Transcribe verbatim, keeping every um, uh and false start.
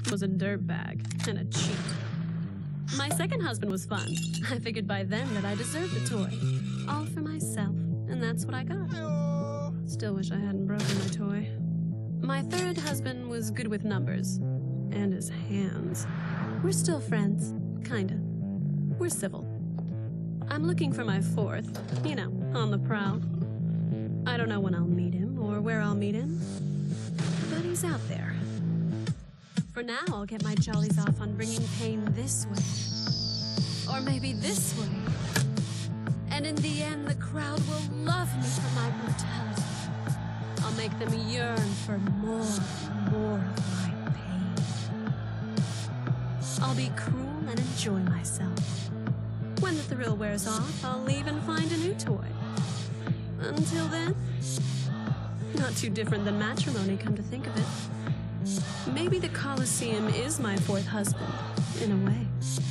first was a dirtbag and a cheat. My second husband was fun. I figured by then that I deserved a toy. All for myself, and that's what I got. Still wish I hadn't broken my toy. My third husband was good with numbers. And his hands. We're still friends. Kinda. We're civil. I'm looking for my fourth, you know, on the prowl. I don't know when I'll meet him or where I'll meet him, but he's out there. For now, I'll get my jollies off on bringing pain this way. Or maybe this way. And in the end, the crowd will love me for my brutality. I'll make them yearn for more and more of my pain. I'll be cruel and enjoy myself. When the thrill wears off, I'll leave and find a new toy. Until then, not too different than matrimony, come to think of it. Maybe the Colosseum is my fourth husband, in a way.